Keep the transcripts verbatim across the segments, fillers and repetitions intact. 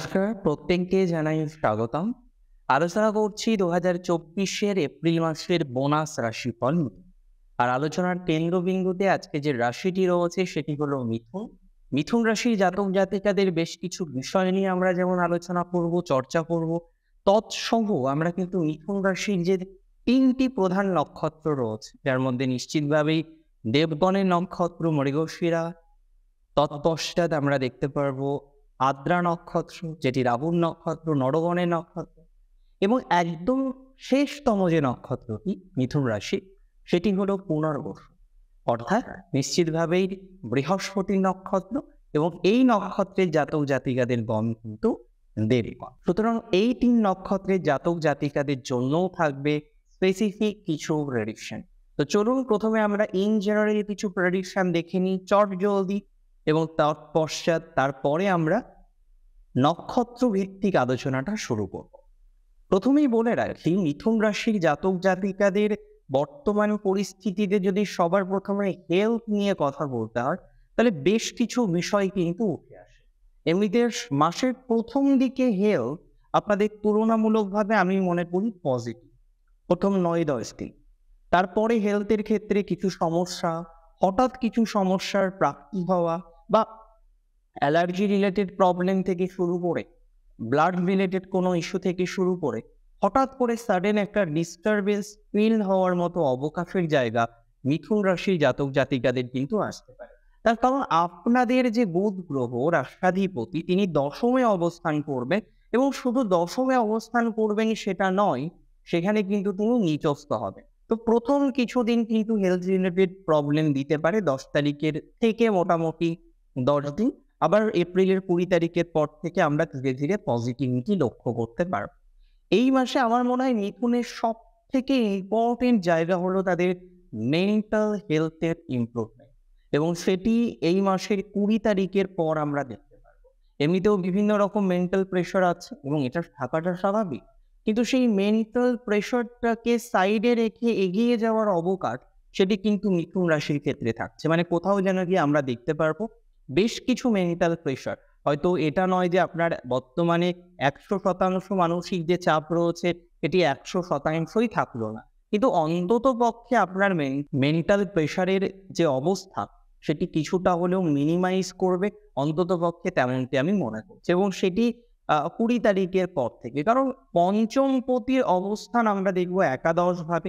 নমস্কার, প্রত্যেককে জানাই স্বাগতম। আলোচনা করছি দু হাজার চব্বিশের এপ্রিল মাসের বোনাস রাশিফল নিয়ে। আর আলোচনার কেন্দ্রবিন্দুতে আজকে যে রাশিটি রয়েছে সেটি হলো মিথুন। মিথুন রাশির জাতক জাতিকাদের বেশ কিছু বিষয় নিয়ে আমরা যেমন আলোচনা করব, চর্চা করব, তৎসহ আমরা কিন্তু মিথুন রাশির যে তিনটি প্রধান নক্ষত্র রয়েছে, যার মধ্যে নিশ্চিতভাবেই দেবগণের নক্ষত্র মৃগশিরা, তৎপশ্চাৎ আমরা দেখতে পারবো আদ্রা নক্ষত্র, যেটি রাহুর নক্ষত্র, নরগণের নক্ষত্র, এবং একদম শেষতম যে নক্ষত্রটি মিথুন রাশি সেটি হলো পুনর্বসু, অর্থাৎ নিশ্চিতভাবেই বৃহস্পতির নক্ষত্র। এবং এই নক্ষত্রের জাতক জাতিকাদের গণ কিন্তু দেবগণ। সুতরাং এই তিন নক্ষত্রের জাতক জাতিকাদের জন্যও থাকবে স্পেসিফিক কিছু প্রেডিকশন। তো চলুন প্রথমে আমরা ইন জেনারেল কিছু প্রেডিকশন দেখে নিই চট জলদি, এবং তৎপশ্চাৎ তারপরে আমরা নক্ষত্র ভিত্তিক আলোচনাটা শুরু করব। প্রথমেই বলে রাখি, মিথুন রাশির জাতক জাতিকাদের বর্তমান পরিস্থিতিতে যদি সবার প্রথমে হেলথ নিয়ে কথা বলতে হয়, তাহলে বেশ কিছু বিষয় কিন্তু উঠে আসে। এমনিতে মাসের প্রথম দিকে হেলথ আপনাদের তুলনামূলকভাবে আমি মনে করি পজিটিভ, প্রথম নয় দশ দিন। তারপরে হেলথের ক্ষেত্রে কিছু সমস্যা, হঠাৎ কিছু সমস্যার প্রাপ্তি হওয়া, বা অ্যালার্জি রিলেটেড প্রবলেম থেকে শুরু করে ব্লাড রিলেটেড কোনো ইস্যু থেকে শুরু করে হঠাৎ করে সাডেন একটা ডিস্টারবেন্স ফিল হওয়ার মতো অবকাশের জায়গা মিথুন রাশির জাতক জাতিকাদের কিন্তু আসতে পারে। তার কারণ আপনাদের যে বুধ গ্রহ রাষ্ট্রাধিপতি, তিনি দশমে অবস্থান করবেন, এবং শুধু দশমে অবস্থান করবেন সেটা নয়, সেখানে কিন্তু তিনি নিচস্থ হবেন। তো প্রথম কিছুদিন কিন্তু হেলথ রিলেটেড প্রবলেম দিতে পারে, দশ তারিখের থেকে মোটামুটি দশ দিন। আবার এপ্রিলের কুড়ি তারিখের পর থেকে আমরা ধীরে ধীরে পজিটিভিটি লক্ষ্য করতে পারব। এই মাসে আমার মনে হয় মিথুনের সব থেকে ইম্পর্টেন্ট জায়গা হলো তাদের মেন্টাল হেলথের ইমপ্রুভমেন্ট, এবং সেটি এই মাসের কুড়ি তারিখের পর আমরা দেখতে পারবো। এমনিতেও বিভিন্ন রকম মেন্টাল প্রেশার আছে এবং এটা থাকাটা স্বাভাবিক, কিন্তু সেই মেন্টাল প্রেশারটাকে সাইডে রেখে এগিয়ে যাওয়ার অবকাশ সেটি কিন্তু মিথুন রাশির ক্ষেত্রে থাকছে। মানে কোথাও যেন গিয়ে আমরা দেখতে পারবো বেশ কিছু মেন্টাল প্রেশার। হয়তো এটা নয় যে আপনার বর্তমানে একশো শতাংশ মানসিক যে চাপ রয়েছে এটি একশো শতাংশই থাকলো না, কিন্তু অন্তত পক্ষে আপনার মেন্টাল প্রেশারের যে অবস্থা সেটি কিছুটা হলেও মিনিমাইজ করবে, অন্তত পক্ষে তেমনটি আমি মনে করছি। এবং সেটি আহ কুড়ি তারিখের পর থেকে, কারণ পঞ্চমপতির অবস্থান আমরা দেখবো একাদশ ভাবে,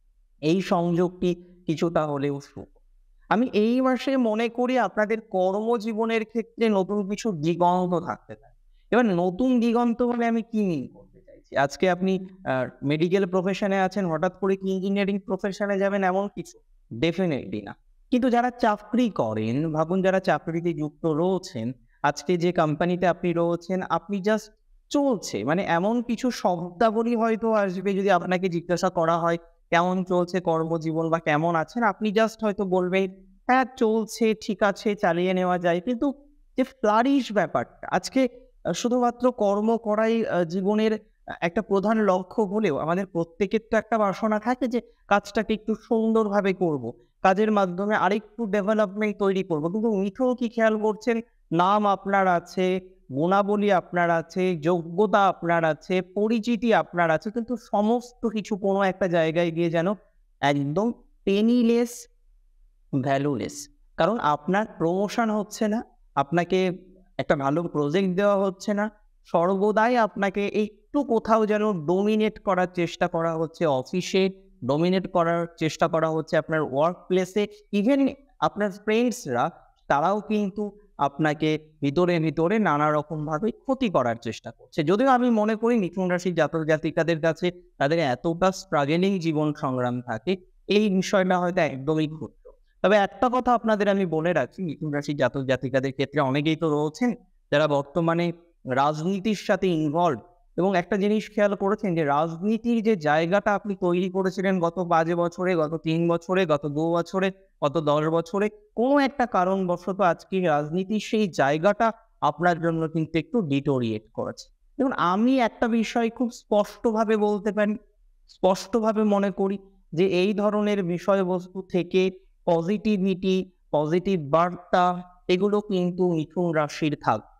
এই সংযোগটি কিছুটা হলেও শুভ। আমি এই মাসে মনে করি আপনাদের কর্মজীবনের ক্ষেত্রে নতুন কিছু দিগন্ত থাকতে পারে। এবার নতুন দিগন্ত বলে আমি কি মিন করতে চাইছি, আজকে আপনি মেডিকেল প্রফেশনে আছেন, হঠাৎ করে কি ইঞ্জিনিয়ারিং প্রফেশনে যাবেন এমন কিছু? ডেফিনেটলি না। কিন্তু যারা চাকরি করেন, ভাবুন যারা চাকরিতে যুক্ত রয়েছেন, আজকে যে কোম্পানিতে আপনি রয়েছেন, আপনি জাস্ট চলছে, মানে এমন কিছু শব্দাবলী হয়তো আসবে, যদি আপনাকে জিজ্ঞাসা করা হয় কেমন চলছে কর্মজীবন বা কেমন আছেন, আপনি জাস্ট হয়তো বলবেন হ্যাঁ চলছে, ঠিক আছে, চালিয়ে নেওয়া যায়। কিন্তু যে ফ্লারিশ ব্যাপারটা, আজকে শুধুমাত্র কর্ম করাই জীবনের একটা প্রধান লক্ষ্য হলেও আমাদের প্রত্যেকের তো একটা বাসনা থাকে যে কাজটাকে একটু সুন্দরভাবে করব, কাজের মাধ্যমে আরেকটু ডেভেলপমেন্ট তৈরি করব। কিন্তু মিথুন কি খেয়াল করছেন, নাম আপনার আছে, গুণাবলী আপনার আছে, যোগ্যতা আপনার আছে, পরিচিতি আপনার আছে, কিন্তু সমস্ত কিছু কোনো একটা জায়গায় গিয়ে যেন একদম পেনিলেস, ভ্যালুলেস। কারণ আপনার প্রমোশন হচ্ছে না, আপনাকে একটা ভালো প্রজেক্ট দেওয়া হচ্ছে না, সর্বদাই আপনাকে একটু কোথাও যেন ডোমিনেট করার চেষ্টা করা হচ্ছে, অফিসে ডোমিনেট করার চেষ্টা করা হচ্ছে, আপনার ওয়ার্ক প্লেসে, ইভেন আপনার ফ্রেন্ডসরা তারাও কিন্তু আপনাকে ভিতরে ভিতরে নানা রকম ভাবে ক্ষতি করার চেষ্টা করছে। যদিও আমি মনে করি মিথুন রাশির জাতক জাতিকাদের কাছে তাদের এতটা স্ট্রাগলিং জীবন সংগ্রাম থাকে, এই বিষয়টা হয়তো একদমই ক্ষুদ্র। তবে একটা কথা আপনাদের আমি বলে রাখি, মিথুন রাশির জাতক জাতিকাদের ক্ষেত্রে অনেকেই তো রয়েছেন যারা বর্তমানে রাজনীতির সাথে ইনভলভ, এবং একটা জিনিস খেয়াল করেছেন যে রাজনীতির যে জায়গাটা আপনি তৈরি করেছিলেন গত পাঁচ বছরে, গত তিন বছরে, গত দু বছরে, গত দশ বছরে, কোনো একটা কারণবশত আজকে রাজনীতির সেই জায়গাটা আপনার জন্য কিন্তু একটু ডিটোরিয়েট করেছে। দেখুন, আমি একটা বিষয় খুব স্পষ্টভাবে বলতে পারি, স্পষ্টভাবে মনে করি যে এই ধরনের বিষয়বস্তু থেকে পজিটিভিটি, পজিটিভ বার্তা, এগুলো কিন্তু মিথুন রাশির থাকবে।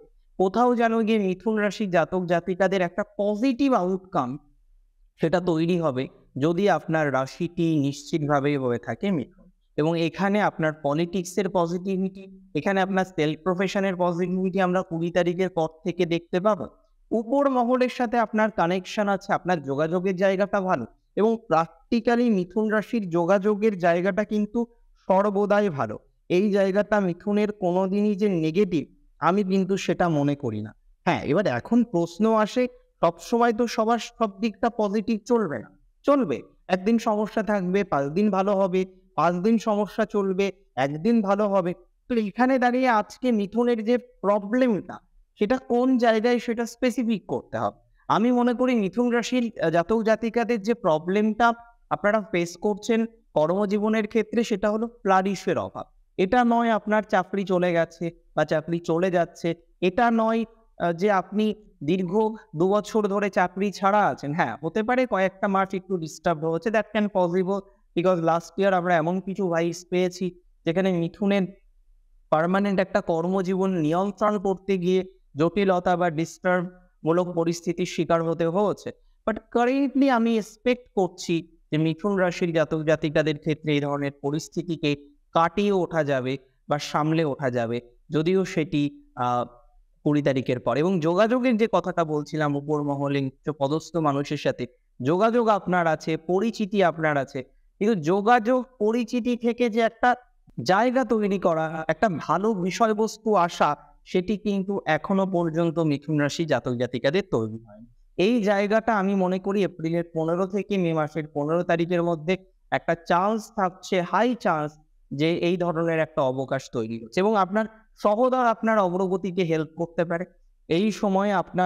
কোথাও যেন গিয়ে মিথুন রাশি জাতক জাতিকাদের একটা পজিটিভ আউটকাম সেটা তৈরি হবে যদি আপনার রাশিটি নিশ্চিতভাবে হয়ে থাকে মিথুন। এবং এখানে আপনার পলিটিক্সের পজিটিভিটি, এখানে আপনার সেলফ প্রফেশনের পজিটিভিটি আমরা কুড়ি তারিখের পর থেকে দেখতে পাবো। উপর মহলের সাথে আপনার কানেকশন আছে, আপনার যোগাযোগের জায়গাটা ভালো, এবং প্র্যাকটিক্যালি মিথুন রাশির যোগাযোগের জায়গাটা কিন্তু সর্বদাই ভালো। এই জায়গাটা মিথুনের কোনোদিনই যে নেগেটিভ আমি কিন্তু সেটা মনে করি না। হ্যাঁ, এবার এখন প্রশ্ন আসে, সবসময় তো সবার সব দিকটা পজিটিভ চলবে না, চলবে একদিন সমস্যা থাকবে, পাঁচ দিন ভালো হবে, পাঁচ দিন সমস্যা চলবে, একদিন ভালো হবে। তো এখানে দাঁড়িয়ে আজকে মিথুনের যে প্রবলেমটা সেটা কোন জায়গায় সেটা স্পেসিফিক করতে হবে। আমি মনে করি মিথুন রাশির জাতক জাতিকাদের যে প্রবলেমটা আপনারা ফেস করছেন কর্মজীবনের ক্ষেত্রে সেটা হলো ফ্লারিশের অভাব। এটা নয় আপনার চাকরি চলে গেছে বা চাকরি চলে যাচ্ছে, এটা নয় যে আপনি দীর্ঘ দু বছর ধরে চাকরি ছাড়া আছেন। হ্যাঁ, হতে পারে কয়েকটা মাস একটু ডিস্টার্ব হচ্ছে, that can possible, because last year আমরা এমন কিছু ভাইস পেয়েছি যেখানে মিথুনের পার্মানেন্ট একটা কর্মজীবন নিয়ন্ত্রণ করতে গিয়ে জটিলতা বা ডিস্টার্ব মূলক পরিস্থিতির শিকার হতে হয়েছে। বাট কারেন্টলি আমি এক্সপেক্ট করছি যে মিথুন রাশির জাতক জাতিকাদের ক্ষেত্রে এই ধরনের পরিস্থিতিকে কাটিয়ে ওঠা যাবে বা সামলে ওঠা যাবে, যদিও সেটি আহ কুড়ি তারিখের পর। এবং যোগাযোগের যে কথাটা বলছিলাম, উপর মহলে পদস্থ মানুষের সাথে যোগাযোগ আপনার আছে, পরিচিতি আপনার আছে, কিন্তু যোগাযোগ পরিচিতি থেকে যে একটা জায়গা তৈরি করা, একটা ভালো বিষয়বস্তু আসা, সেটি কিন্তু এখনো পর্যন্ত মিথুন রাশি জাতক জাতিকাদের তৈরি হয়নি। এই জায়গাটা আমি মনে করি এপ্রিলের পনেরো থেকে মে মাসের পনেরো তারিখের মধ্যে একটা চান্স থাকছে, হাই চান্স, যে এই ধরনের একটা অবকাশ তৈরি হচ্ছে এবং আপনার সহদর আপনার অগ্রগতিকে হেল্প করতে পারে। এই সময়ে আপনার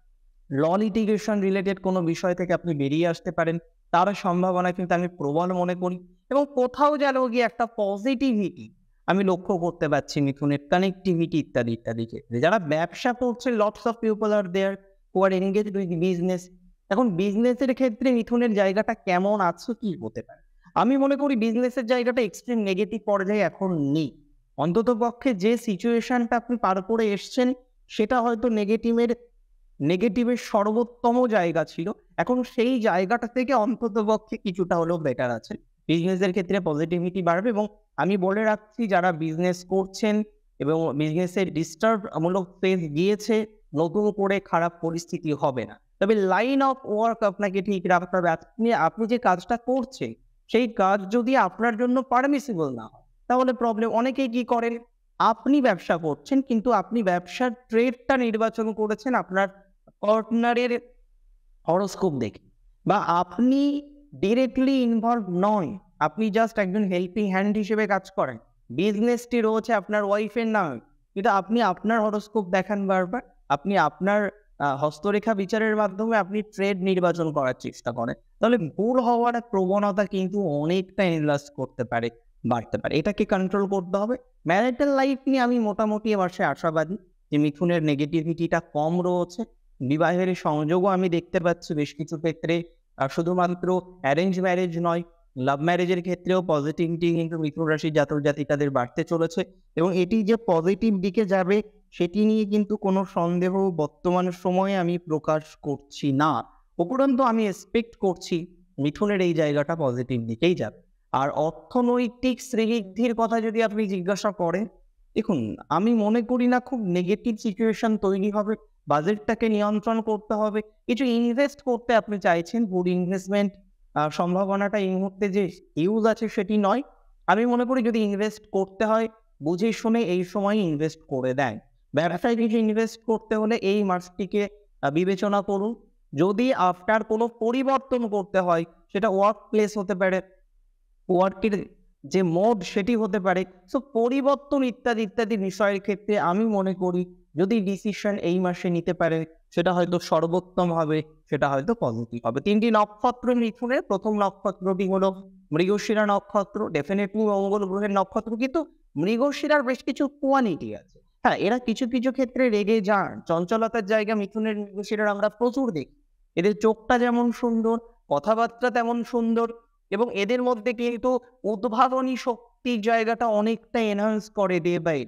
ল লিটিগেশন রিলেটেড কোনো বিষয় থেকে আপনি বেরিয়ে আসতে পারেন, তার সম্ভাবনা কিন্তু আমি প্রবল মনে করি। এবং কোথাও যেন গিয়ে একটা পজিটিভিটি আমি লক্ষ্য করতে পারছি মিথুনের কানেক্টিভিটি ইত্যাদি ইত্যাদি ক্ষেত্রে। যারা ব্যবসা করছে, lots of people are there who are engaged with business. এখন বিজনেসের ক্ষেত্রে মিথুনের জায়গাটা কেমন আছে, কি হতে পারে? আমি মনে করি বিজনেসের জায়গাটা এক্সট্রিম নেগেটিভ পর্যায়ে এখন নেই। অন্তত পক্ষে যে সিচুয়েশনটা আপনি পার করে এসছেন সেটা হয়তো নেগেটিভের নেগেটিভের সর্বোত্তম জায়গা ছিল, এখন সেই জায়গাটা থেকে অন্তত পক্ষে কিছুটা হলেও বেটার আছে। বিজনেসের ক্ষেত্রে পজিটিভিটি বাড়বে এবং আমি বলে রাখছি যারা বিজনেস করছেন এবং বিজনেসের ডিস্টার্ব মূলক ফেজ গিয়েছে, নতুন করে খারাপ পরিস্থিতি হবে না। তবে লাইন অফ ওয়ার্ক আপনাকে ঠিক রাখতে হবে। আপনি আপনি যে কাজটা করছেন সেই কাজ যদি আপনার জন্য পারমিসিবল না হয় তাহলে প্রবলেম। অনেকেই কি করেন, আপনি ব্যবসা করছেন কিন্তু আপনি ব্যবসার ট্রেডটা নির্বাচন করেছেন আপনার পার্টনারের হরোস্কোপ দেখে, বা আপনি ডিরেক্টলি ইনভলভ নয়, আপনি জাস্ট একজন হেল্পিং হ্যান্ড হিসেবে কাজ করেন, বিজনেসটি রয়েছে আপনার ওয়াইফের নামে, কিন্তু আপনি আপনার হরোস্কোপ দেখান বারবার, আপনি আপনার হস্তরেখা বিচারের মাধ্যমে আপনি ট্রেড নির্বাচন করার চেষ্টা করেন, তাহলে ভুল হওয়ার প্রবণতা কিন্তু অনেকটা ইনলাস্ট করতে পারে, বাড়তে পারে। এটাকে কন্ট্রোল করতে হবে। ম্যারিটাল লাইফ নিয়ে আমি মোটামুটি এ মাসে আশাবাদী যে মিথুনের নেগেটিভিটিটা কম রয়েছে। বিবাহের সংযোগও আমি দেখতে পাচ্ছি বেশ কিছু ক্ষেত্রে, আর শুধুমাত্র অ্যারেঞ্জ ম্যারেজ নয়, লাভ ম্যারেজের ক্ষেত্রেও পজিটিভিটি কিন্তু মিথুন রাশির জাতক জাতিকাদের বাড়তে চলেছে এবং এটি যে পজিটিভ দিকে যাবে সেটি নিয়ে কিন্তু কোনো সন্দেহ বর্তমান সময়ে আমি প্রকাশ করছি না। উপরন্তু আমি এক্সপেক্ট করছি মিথুনের এই জায়গাটা পজিটিভ দিকেই যাবে। আর অর্থনৈতিক শ্রীবৃদ্ধির কথা যদি আপনি জিজ্ঞাসা করেন, দেখুন আমি মনে করি না খুব নেগেটিভ সিচুয়েশন তৈরি হবে। বাজেটটাকে নিয়ন্ত্রণ করতে হবে, কিছু ইনভেস্ট করতে আপনি চাইছেন, গুড ইনভেস্টমেন্ট সম্ভাবনাটা এই মুহূর্তে যে ইউজ আছে সেটি নয়। আমি মনে করি যদি ইনভেস্ট করতে হয় বুঝে শুনে এই সময় ইনভেস্ট করে দেন। ব্যবসায় কিছু ইনভেস্ট করতে হলে এই মাসটিকে বিবেচনা করুন। যদি আফটার কোনো পরিবর্তন করতে হয়, সেটা ওয়ার্ক প্লেস হতে পারে, ওয়ার্কের যে মোড সেটি হতে পারে, সো পরিবর্তন ইত্যাদি ইত্যাদি বিষয়ের ক্ষেত্রে আমি মনে করি যদি ডিসিশন এই মাসে নিতে পারে সেটা হয়তো সর্বোত্তম হবে, সেটা হয়তো পজিটিভ হবে। তিনটি নক্ষত্র মিথুনের, প্রথম নক্ষত্রটি হলো মৃগশিরা নক্ষত্র, ডেফিনেটলি মঙ্গল গ্রহের নক্ষত্র, কিন্তু মৃগশিরার বেশ কিছু কোয়ালিটি আছে। হ্যাঁ, এরা কিছু কিছু ক্ষেত্রে রেগে যান, চঞ্চলতার জায়গা মিথুনের মৃগশিরার আমরা প্রচুর দেখি। এদের চোখটা যেমন সুন্দর, কথাবার্তা তেমন সুন্দর, এবং এদের মধ্যে কিন্তু উদ্ভাবনী শক্তির জায়গাটা অনেকটা এনহান্স করে ডে বাই ডে।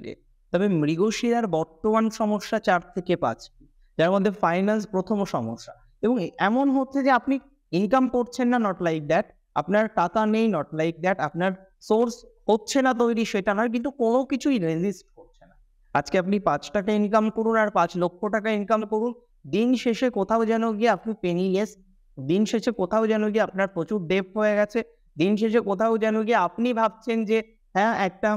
তবে মৃগশিরার বর্তমান সমস্যা চার থেকে পাঁচ, যার মধ্যে ফাইন্যান্স প্রথম সমস্যা। এবং এমন হচ্ছে যে আপনি ইনকাম করছেন না, নট লাইক দ্যাট, আপনার টাকা নেই, নট লাইক দ্যাট, আপনার সোর্স হচ্ছে না তৈরি সেটা নয়, কিন্তু কোনো কিছুই রেজিস্ট করছে না। আজকে আপনি পাঁচ টাকা ইনকাম করুন আর পাঁচ লক্ষ টাকা ইনকাম করুন, দিন শেষে কোথাও যেন গিয়ে আপনি পেনিলেস, দিন শেষে কোথাও যেন গিয়ে আপনার প্রচুর ডেপ হয়ে গেছে, দিন শেষে কোথাও যেন গিয়ে আপনি ভাবছেন যে হ্যাঁ একটা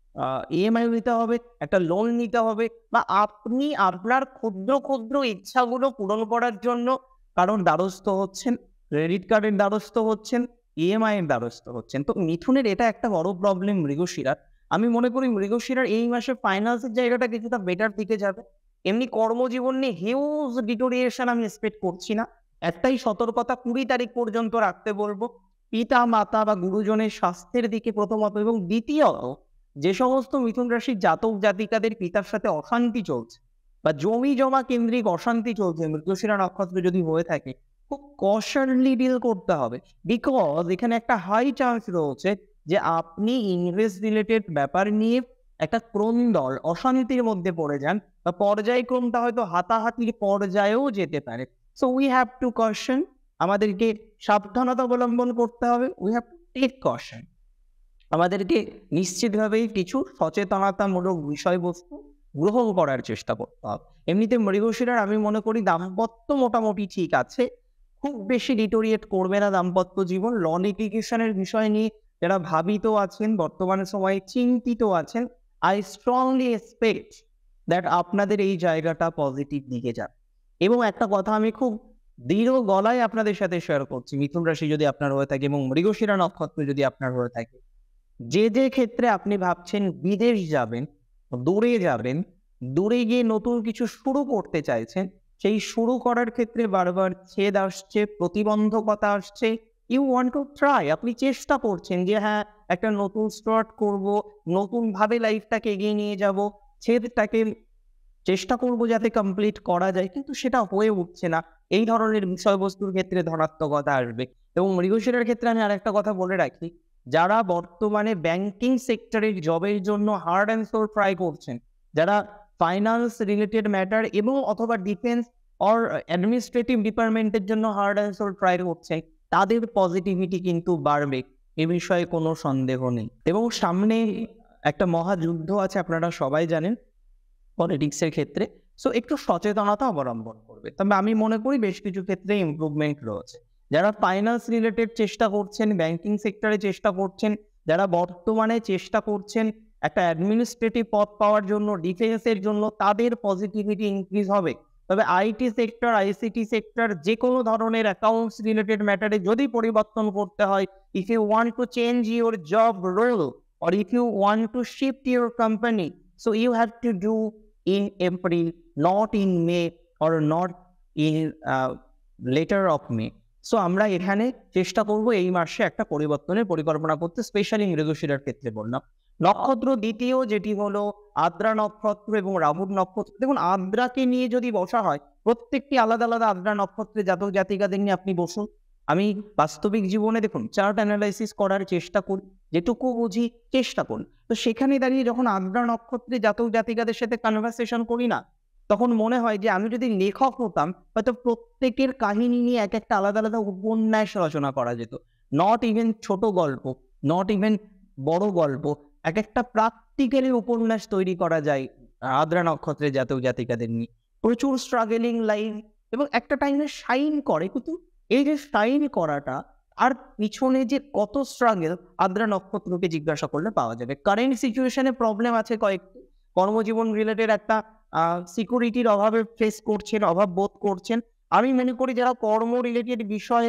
ইএমআই নিতে হবে, একটা লোন নিতে হবে, বা আপনি আপনার ক্ষুদ্র ক্ষুদ্র ইচ্ছাগুলো পূরণ করার জন্য কারণ দ্বারস্থ হচ্ছেন, ক্রেডিট কার্ডের দ্বারস্থ হচ্ছেন, ইএমআই এর দ্বারস্থ হচ্ছেন। তো মিথুনের এটা একটা বড় প্রবলেম মৃগশিরার। আমি মনে করি মৃগশিরার এই মাসে ফাইন্যান্সের জায়গাটা কিছুটা বেটার দিকে যাবে। এমনি কর্মজীবন নিয়ে হিউজ ডিটোরিয়েশন আমি এক্সপেক্ট করছি না। একটাই সতর্কতা কুড়ি তারিখ পর্যন্ত রাখতে বলবো, পিতা মাতা বা গুরুজনের স্বাস্থ্যের দিকে প্রথমত, এবং দ্বিতীয়ত যে সমস্ত মিথুন রাশির জাতক জাতিকাদের পিতার সাথে অশান্তি চলছে বা জমি জমা কেন্দ্রিক অশান্তি চলছে, মৃগশিরা নক্ষত্র যদি হয়ে থাকে, খুব কশনলি ডিল করতে হবে। বিকজ এখানে একটা হাই চান্স রয়েছে যে আপনি ইনভেস্ট রিলেটেড ব্যাপার নিয়ে একটা ক্রন্দল অশান্তির মধ্যে পড়ে যান, বা পর্যায়ক্রমটা হয়তো হাতাহাতির পর্যায়েও যেতে পারে। So we have to caution, আমাদেরকে সাবধানতা অবলম্বন করতে হবে। We have to take caution, আমাদেরকে নিশ্চিতভাবেই কিছু সচেতনতামূলক বিষয়বস্তু গ্রহণ করার চেষ্টা করতে হবে। এমনিতে মৃগশিরার আমি মনে করি দাম্পত্য মোটামুটি ঠিক আছে, খুব বেশি ডিটোরিয়েট করবে না দাম্পত্য জীবন। ল লিটিগেশনের বিষয় নিয়ে যারা ভাবিত আছেন, বর্তমান সময়ে চিন্তিত আছেন, আই স্ট্রংলি এক্সপেক্ট দ্যাট আপনাদের এই জায়গাটা পজিটিভ দিকে যাবে। এবং একটা কথা আমি খুব দৃঢ় গলায় আপনাদের সাথে শেয়ার করছি, মিথুন রাশি যদি আপনার হয়ে থাকে এবং মৃগশিরা নক্ষত্র যদি আপনার হয়ে থাকে, যে যে ক্ষেত্রে আপনি ভাবছেন বিদেশ যাবেন, দূরে যাবেন, দূরে গিয়ে নতুন কিছু শুরু করতে চাইছেন, সেই শুরু করার ক্ষেত্রে বারবার ছেদ আসছে, প্রতিবন্ধকতা আসছে, ইউ ওয়ান্ট টু ট্রাই, আপনি চেষ্টা করছেন যে হ্যাঁ একটা নতুন স্টার্ট করব, নতুন ভাবে লাইফটাকে এগিয়ে নিয়ে যাব, ছেদটাকে চেষ্টা করব যাতে কমপ্লিট করা যায়, কিন্তু সেটা হয়ে উঠছে না। এই ধরনের বিষয়বস্তুর ক্ষেত্রে ধনাত্মকতা আসবে। এবং মৃগশিরার ক্ষেত্রে আমি আরেকটা কথা বলে রাখি, যারা বর্তমানে ব্যাংকিং সেক্টরের জবের জন্য হার্ড অ্যান্ড সোল ট্রাই করছেন, যারা ফাইন্যান্স রিলেটেড ম্যাটার এবং অথবা ডিফেন্স অর অ্যাডমিনিস্ট্রেটিভ ডিপার্টমেন্টের জন্য হার্ড অ্যান্ড সোল ট্রাই করছেন, তাদের পজিটিভিটি কিন্তু বাড়বে, এ বিষয়ে কোনো সন্দেহ নেই। এবং সামনে একটা মহাযুদ্ধ আছে, আপনারা সবাই জানেন পলিটিক্সের ক্ষেত্রে। সো একটু সচেতনতা অবলম্বন করবে। তবে আমি মনে করি বেশ কিছু ক্ষেত্রে ইমপ্রুভমেন্ট রয়েছে। যারা ফাইন্যান্স রিলেটেড চেষ্টা করছেন, ব্যাংকিং সেক্টরে চেষ্টা করছেন, যারা বর্তমানে চেষ্টা করছেন একটা অ্যাডমিনিস্ট্রেটিভ পদ পাওয়ার জন্য, ডিফেন্সের জন্য, তাদের পজিটিভিটি ইনক্রিজ হবে। তবে আইটি সেক্টর, আইসিটি সেক্টর, যে কোনো ধরনের অ্যাকাউন্টস রিলেটেড ম্যাটারে যদি পরিবর্তন করতে হয়, if you want to change your job role or if you want to shift your company, so you have to do in April, not in May or not in uh, later of May. So আমরা এখানে চেষ্টা করব এই মাসে একটা পরিবর্তনের পরিকল্পনা করতে, স্পেশালি মৃগশিরার ক্ষেত্রে বললাম। নক্ষত্র দ্বিতীয় যেটি হলো আদ্রা নক্ষত্র এবং রাহুর নক্ষত্র। দেখুন, আদ্রাকে নিয়ে যদি বসা হয়, প্রত্যেকটি আলাদা আলাদা আদ্রা নক্ষত্রে জাতক জাতিকাদের নিয়ে আপনি বসুন। আমি বাস্তবিক জীবনে দেখুন চার্ট অ্যানালাইসিস করার চেষ্টা করি, যেটুকু বুঝি চেষ্টা করি। তো সেখানে দাঁড়িয়ে যখন আদ্রা নক্ষত্রে জাতক জাতিকাদের সাথে কনভারসেশন করি না, তখন মনে হয় যে আমি যদি লেখক হতাম, হয়তো প্রত্যেকের কাহিনী নিয়ে এক একটা আলাদা আলাদা উপন্যাস রচনা করা যেত। নট ইভেন ছোট গল্প, নট ইভেন বড় গল্প, এক একটা প্র্যাকটিক্যালি উপন্যাস তৈরি করা যায় আদ্রা নক্ষত্রের জাতক জাতিকাদের নিয়ে। প্রচুর স্ট্রাগলিং লাইফ এবং একটা টাইমে শাইন করে, কিন্তু এই যে শাইন করাটা আর পিছনে যে কত স্ট্রাগল, আদ্রা নক্ষত্রকে জিজ্ঞাসা করলে পাওয়া যাবে। কারেন্ট সিচুয়েশনে প্রবলেম আছে কয়েকটি, কর্মজীবন রিলেটেড একটা সিকিউরিটির অভাবে ফেস করছেন, অভাব বোধ করছেন। আমি মনে করি যারা কর্ম রিলেটেড বিষয়ে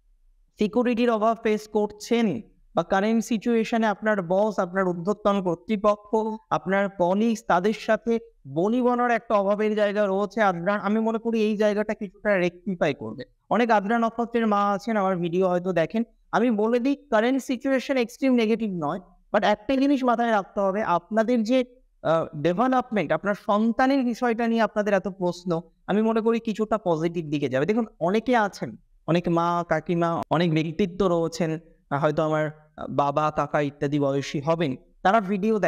সিকিউরিটির অভাব ফেস করছেন, বা কারেন্ট সিচুয়েশনে আপনার বস, আপনার ঊর্ধ্বতন কর্তৃপক্ষ, আপনার কলিগস, তাদের সাথে বনিবনার একটা অভাবের জায়গা রয়েছে আদ্রা, আমি মনে করি এই জায়গাটা কিছুটা রেকটিফাই করবে। অনেক আদ্রা নক্ষত্রের মা আছেন, আমার ভিডিও হয়তো দেখেন। আমি বলে দিই, কারেন্ট সিচুয়েশন এক্সট্রিম নেগেটিভ নয়, বাট একটা জিনিস মাথায় রাখতে হবে, আপনাদের যে ডেভেলপমেন্ট, আপনার সন্তানের বিষয়টা নিয়ে আপনাদের এত প্রশ্ন, আমি মনে করি কিছুটা পজিটিভ দিকে যাবে। দেখুন, অনেকে আছেন, অনেক মা কাকিমা, অনেক ব্যক্তিত্ব রয়েছেন, হয়তো আমার বাবা কাকা ইত্যাদি বয়সী হবেন, তারা ভিডিও দেখে,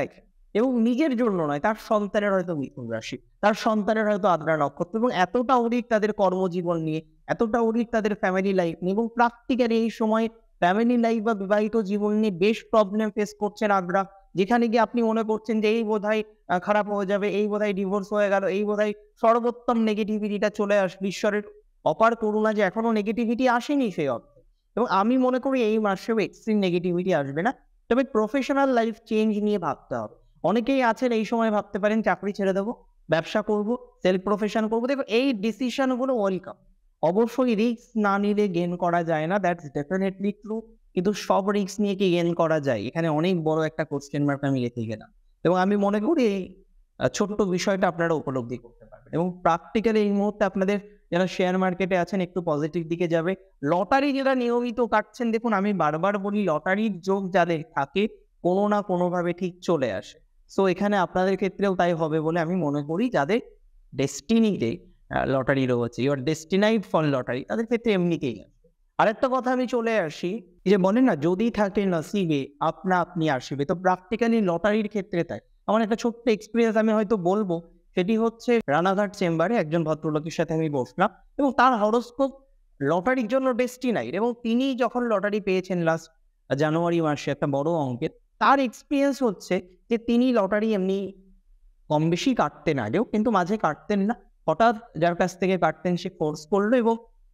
এবং নিজের জন্য নয়, তার সন্তানের হয়তো মিথুন রাশি, তার সন্তানের হয়তো আদ্রা নক্ষত্র, এবং এতটা অধিক তাদের কর্মজীবন নিয়ে, এতটা অধিক তাদের ফ্যামিলি লাইফ নিয়ে, এবং প্র্যাকটিক্যালি এই সময় ফ্যামিলি লাইফ বা বিবাহিত জীবন নিয়ে বেশ প্রবলেম ফেস করছেন আদ্রা, যেখানে গিয়ে আপনি মনে করছেন যে এই বোধহয় আহ, খারাপ হয়ে যাবে, এই বোধহয় ডিভোর্স হয়ে গেল, এই বোধহয় সর্বোত্তম নেগেটিভিটিটা চলে আসবে, ঈশ্বরের অপার করুণা যে এখনো নেগেটিভিটি আসেনি সেই অর্থে। এবং আমি মনে করি এই মাসেও এক্সট্রিম নেগেটিভিটি আসবে না, তবে প্রফেশনাল লাইফ চেঞ্জ নিয়ে ভাবতে হবে। অনেকেই আছেন এই সময় ভাবতে পারেন চাকরি ছেড়ে দেবো, ব্যবসা করব, সেলফ প্রফেশন করবো। দেখো এই ডিসিশন গুলো ওয়েলকাম, অবশ্যই রিস্ক না নিলে গেন করা যায় না, দ্যাটস ডেফিনেটলি ট্রু। কিন্তু সব রিস্ক নিয়ে কি গেন করা যায়, এখানে অনেক বড় একটা কোশ্চেন মার্ক আমি রেখে গেলাম। এবং আমি মনে করি এই আহ, ছোট্ট বিষয়টা আপনারা উপলব্ধি করতে পারবেন, এবং প্র্যাকটিক্যালি এই মুহূর্তে আপনাদের যারা শেয়ার মার্কেটে আছেন একটু পজিটিভ দিকে যাবে। লটারি যারা নিয়মিত কাটছেন, দেখুন আমি বারবার বলি লটারির যোগ যাদের থাকে কোনো না কোনোভাবে ঠিক চলে আসে। সো এখানে আপনাদের ক্ষেত্রেও তাই হবে বলে আমি মনে করি, যাদের ডেস্টিনিতে লটারি রয়েছে, ইউর ডেস্টিনাইড ফর লটারি, তাদের ক্ষেত্রে এমনিতেই আসবে। আরেকটা কথা আমি চলে আসি, যে বলেন না যদি থাকে নসিবে আপনা আপনি আসবে, তো প্র্যাকটিক্যালি লটারির ক্ষেত্রে তাই। আমার একটা ছোট্ট এক্সপিরিয়েন্স আমি হয়তো বলবো, সেটি হচ্ছে রানাঘাট চেম্বারে একজন ভদ্রলোকের সাথে আমি বসলাম, এবং তার হরোস্কোপ লটারির জন্য ডেস্টিনাইড, এবং তিনি যখন লটারি পেয়েছেন লাস্ট জানুয়ারি মাসে একটা বড় অঙ্কের, তার এক্সপিরিয়েন্স হচ্ছে যে তিনি লটারি এমনি কম বেশি কাটতেন আগেও, কিন্তু মাঝে কাটতেন না, হঠাৎ যার কাছ থেকে কাটতেন সে ফোর্স করলো এবং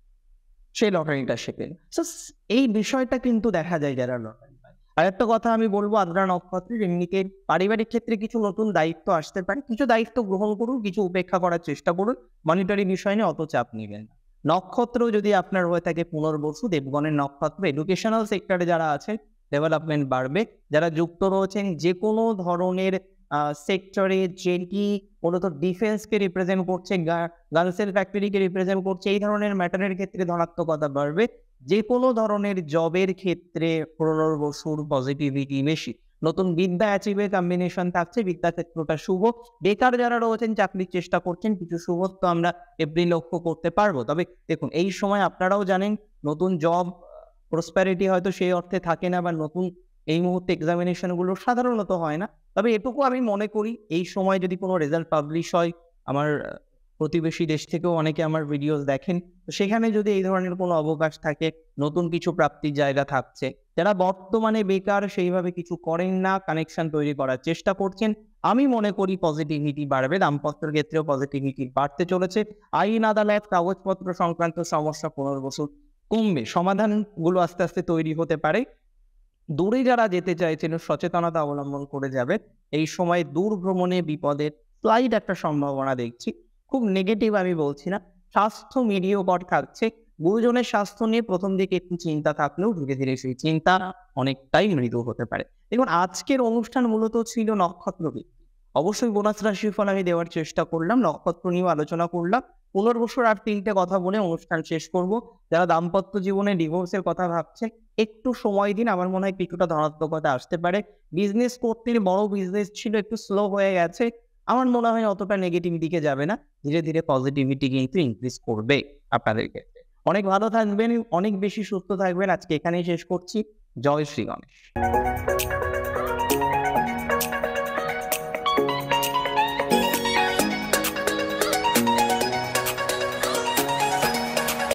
সেই লটারিটা সে পেল। So, এই বিষয়টা কিন্তু দেখা যায় যারা লটারি পায়। আর একটা কথা আমি বলবো, আদ্রা নক্ষত্রের এমনিতে পারিবারিক ক্ষেত্রে কিছু নতুন দায়িত্ব আসতে পারে, কিছু দায়িত্ব গ্রহণ করুন, কিছু উপেক্ষা করার চেষ্টা করুন, মনিটারি বিষয় নিয়ে অত চাপ নেবেন না। নক্ষত্র যদি আপনার হয়ে থাকে পুনর্বসু, দেবগণের নক্ষত্র, এডুকেশনাল সেক্টরে যারা আছে ডেভেলপমেন্ট বাড়বে। যারা যুক্ত রয়েছেন যে কোনো ধরনের সেক্টরে, যেটি মূলত ডিফেন্সকে রিপ্রেজেন্ট করছে, গার্লসের ফ্যাক্টরিকে রিপ্রেজেন্ট করছে, এই ধরনের ম্যাটারের ক্ষেত্রে ধনাত্মকতা বাড়বে। যে কোনো ধরনের জবের ক্ষেত্রে পুনর্বসুর পজিটিভিটি বেশি। নতুন বিদ্যা অ্যাচিভের কম্বিনেশন থাকছে, বিদ্যা ক্ষেত্রটা শুভ। বেকার যারা রয়েছেন, চাকরির চেষ্টা করছেন, কিছু শুভত্ব আমরা এপ্রিল লক্ষ্য করতে পারবো। তবে দেখুন এই সময় আপনারাও জানেন নতুন জব প্রসপ্যারিটি হয়তো সেই অর্থে থাকে না, বা নতুন এই মুহূর্তে এক্সামিনেশন গুলো সাধারণত হয় না। তবে এটুকু আমি মনে করি, এই সময় যদি কোনো রেজাল্ট পাবলিশ হয়, আমার প্রতিবেশী দেশ থেকেও অনেকে আমার ভিডিওস দেখেন, তো সেখানে যদি এই ধরনের কোনো অবকাশ থাকে, নতুন কিছু প্রাপ্তির জায়গা থাকছে, যারা বর্তমানে বেকার সেইভাবে কিছু করেন না, কানেকশন তৈরি করার চেষ্টা করছেন, আমি মনে করি পজিটিভিটি বাড়বে। দাম্পত্যের ক্ষেত্রেও পজিটিভিটি বাড়তে চলেছে। আইন আদালত কাগজপত্র সংক্রান্ত সমস্যা পুনর্বসু কমবে, সমাধানগুলো আস্তে আস্তে তৈরি হতে পারে। দূরে যারা যেতে চাইছেন সচেতনতা অবলম্বন করে যাবে। এই সময় দূর ভ্রমণে বিপদের স্লাইড একটা সম্ভাবনা দেখছি, খুব নেগেটিভ আমি বলছি না। স্বাস্থ্য মিডিয়কর থাকছে, গুরুজনের স্বাস্থ্য নিয়ে প্রথম দিকে একটু চিন্তা থাকলেও ধীরে ধীরে সেই চিন্তা অনেকটাই মৃদু হতে পারে। দেখুন আজকের অনুষ্ঠান মূলত ছিল নক্ষত্র ভিত্তিক। অবশ্যই বোনাস রাশির ফল আমি দেওয়ার চেষ্টা করলাম, নক্ষত্র নিয়েও আলোচনা করলাম। পুনর্বসুর আর তিনটে কথা বলে অনুষ্ঠান শেষ করব। যারা দাম্পত্য জীবনে ডিভোর্সের কথা ভাবছেন, একটু সময় দিন, আমার মনে হয় কিছুটা ধনাত্মকতা আসতে পারে। বিজনেস করতে বড় বিজনেস ছিল, একটু স্লো হয়ে গেছে, আমার মনে হয় অতটা নেগেটিভ দিকে যাবে না, ধীরে ধীরে পজিটিভিটি কিন্তু ইনক্রিজ করবে আপনাদের ক্ষেত্রে। অনেক ভালো থাকবেন, অনেক বেশি সুস্থ থাকবেন। আজকে এখানেই শেষ করছি। জয় শ্রী গণেশ।